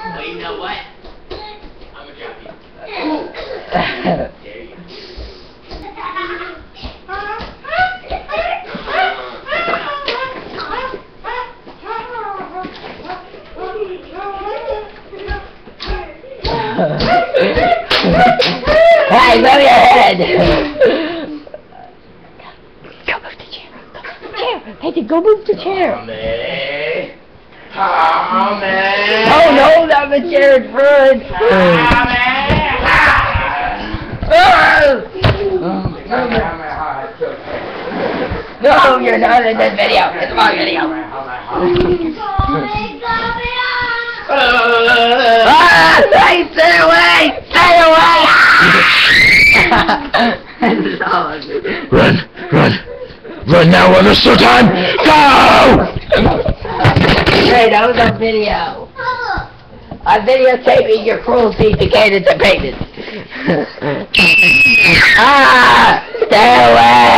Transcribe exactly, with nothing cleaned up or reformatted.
Well, you know what? I'm gonna drop you. There you go. Hey, move your head! Go move the chair. Go move the chair. Hey, go move the chair. Tommy. Tommy. Oh no, not the chair in front. Tommy. No, you're not in this video. It's my video. Ah, hey, stay away! Stay away! Run, run, run now while there's still time. Go! Hey, that was a video. I'm videotaping your cruelty to Cadence and Payton. Ah! Stay away!